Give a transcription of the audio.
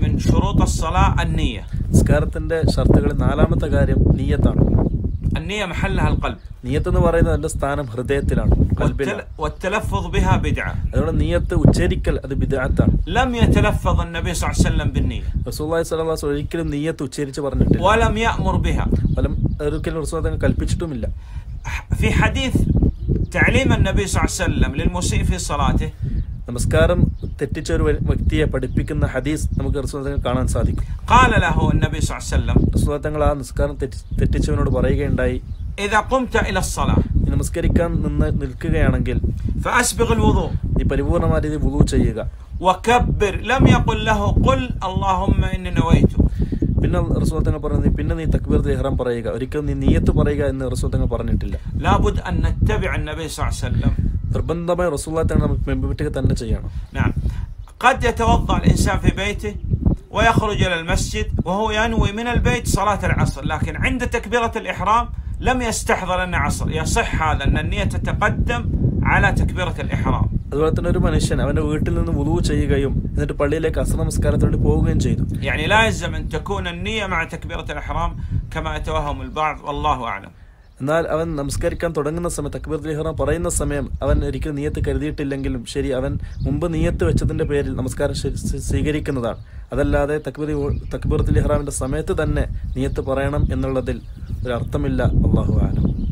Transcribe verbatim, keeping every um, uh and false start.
من شروط الصلاة النية. നിസ്കാരത്തിന്റെ ഷർത്തുകളിൽ നാലാമത്തെ കാര്യം നിയ്യത്താണ്. النية محلها القلب. നിയ്യത്ത് എന്ന് പറയുന്നത് അതിന്റെ സ്ഥാനം ഹൃദയത്തിലാണ്, ഖൽബിലാണ്. والتلفظ بها بدعة. അതുകൊണ്ട് നിയ്യത്ത് ഉച്ചരിക്കൽ അത് ബിദ്അത്താണ്. لم يتلفظ النبي صلى الله عليه وسلم بالنية. റസൂലുള്ളാഹി സ്വല്ലല്ലാഹു അലൈഹി വസല്ലം ഒരിക്കലും നിയ്യത്ത് ഉച്ചരിച്ച് പറഞ്ഞിട്ടില്ല. ولم يأمر بها. വലം ഒരിക്കലും റസൂലുള്ളാഹി തങ്ങൾ കൽപ്പിച്ചിട്ടുമില്ല. في حديث تعليم النبي صلى الله عليه وسلم للمسيء في صلاته. നമസ്കാരം തെറ്റിച്ച ഒരു വ്യക്തിയെ പഠിപ്പിക്കുന്ന ഹദീസ് നമുക്ക് റസൂലുള്ളാഹി തങ്ങൾ കാണാൻ സാധിക്കും. قال له النبي صلى الله عليه وسلم. റസൂലുള്ളാഹി തങ്ങൾ ആ നിസ്കാരം തെറ്റിച്ചവനോട് പറയുകയുണ്ടായി, إذا قمت إلى الصلاة. നമസ്കരിക്കാൻ നിന്ന് നിൽക്കുകയാണെങ്കിൽ فأسبغ الوضوء. നീ പരിപൂർണമായ രീതിയിൽ വുളൂ ചെയ്യുക. وكبر. لم يقل له قل اللهم إني نويت. പിന്നെ റസൂലുള്ളാഹി തങ്ങൾ പറഞ്ഞു പിന്നെ നീ തക്ബീറത്തുൽ ഇഹ്റാം പറയുക, ഒരിക്കലും നീ നിയ്യത്ത് പറയുക എന്ന് റസൂലുള്ളാഹി തങ്ങൾ പറഞ്ഞിട്ടില്ല. لابد أن نتبع النبي صلى الله عليه وسلم. നിർബന്ധമായി റസൂലുള്ളാഹി തങ്ങൾ നമുക്ക് പിൻപറ്റുക തന്നെ ചെയ്യണം. نعم. قد يتوضأ الإنسان في بيته ويخرج إلى المسجد وهو ينوي من البيت صلاة العصر، لكن عند تكبيرة الإحرام لم يستحضر أن عصر. يصح هذا أن النية تتقدم على تكبيرة الإحرام. അതുപോലെ തന്നെ ഒരു മനുഷ്യൻ അവന്റെ വീട്ടിൽ നിന്ന് വുളൂ ചെയ്യുകയും എന്നിട്ട് പള്ളിയിലേക്ക് അസ്ർ നമസ്കാരത്തോട് പോവുകയും ചെയ്തു. يعني لا يلزم أن تكون النية مع تكبيرة الإحرام كما يتوهم البعض، والله أعلم. എന്നാൽ അവൻ നമസ്കരിക്കാൻ തുടങ്ങുന്ന സമയം തക്ബീറത്തുൽ ഇഹ്റാം പറയുന്ന സമയം അവൻ ഒരിക്കലും നിയ്യത്ത് കരുതിയിട്ടില്ലെങ്കിലും ശരി, അവൻ മുമ്പ് നിയ്യത്ത് വെച്ചതിന്റെ പേരിൽ നമസ്കാരം സ്വീകരിക്കുന്നതാണ്. അതല്ലാതെ തക്ബീർ തക്ബീറത്തുൽ ഇഹ്റാമിന്റെ സമയത്ത് തന്നെ നിയ്യത്ത് പറയണം എന്നുള്ളതിൽ ഒരു അർത്ഥമില്ല. അല്ലാഹു അഅലം.